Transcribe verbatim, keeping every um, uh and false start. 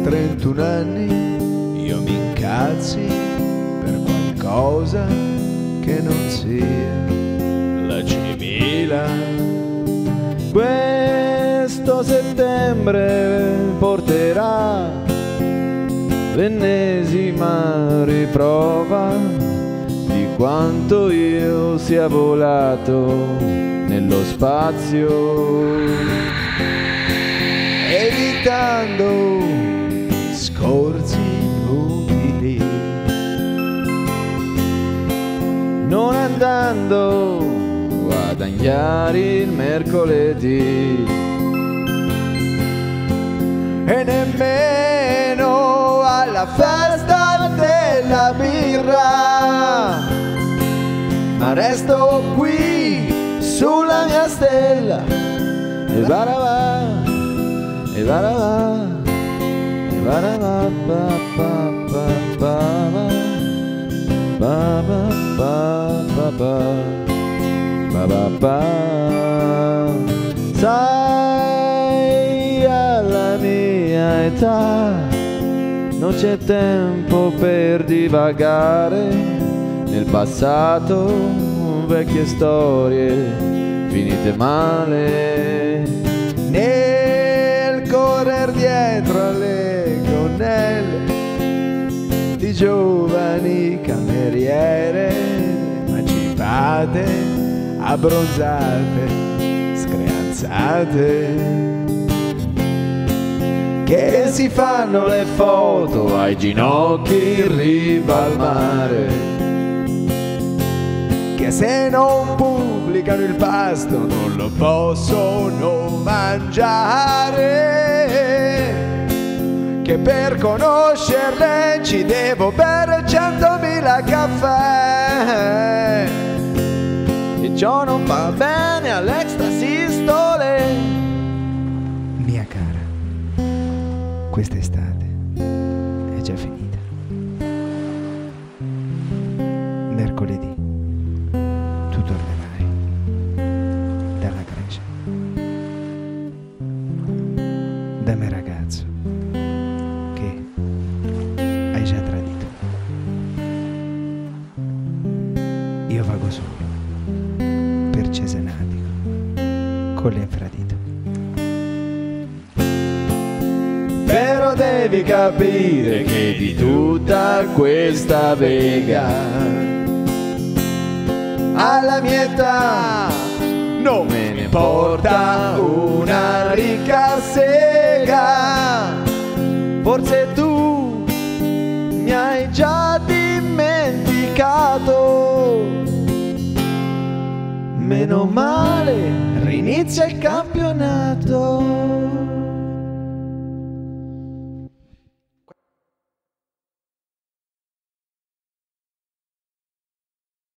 trentuno anni io mi incazzi per qualcosa che non sia la civila. Questo settembre porterà l'ennesima riprova di quanto io sia volato nello spazio, evitando discorsi inutili, non andando a guadagnare il mercoledì e nemmeno alla festa della birra, ma resto qui sulla mia stella e varava, e varava, e varava, pa pa pa pa pa pa pa pa pa pa. Sai, alla mia età non c'è tempo per divagare nel passato, vecchie storie finite male, nel correr dietro alle gonnelle di giovani cameriere emancipate, abbronzate, screanzate, che si fanno le foto ai ginocchi in riva al mare, che se non pubblicano il pasto non lo possono mangiare, che per conoscerle ci devo bere centomila caffè, e ciò non fa bene all'extrasistole. Mia cara, quest'estate è già finita. Mercoledì tu tornerai dalla Grecia da me ragazzo che hai già tradito. Io vago solo per Cesenatico con l'infradito. Però devi capire che di tutta questa vega alla mia età non me ne importa una ricca sega. Forse tu mi hai già dimenticato, meno male, rinizia il campionato.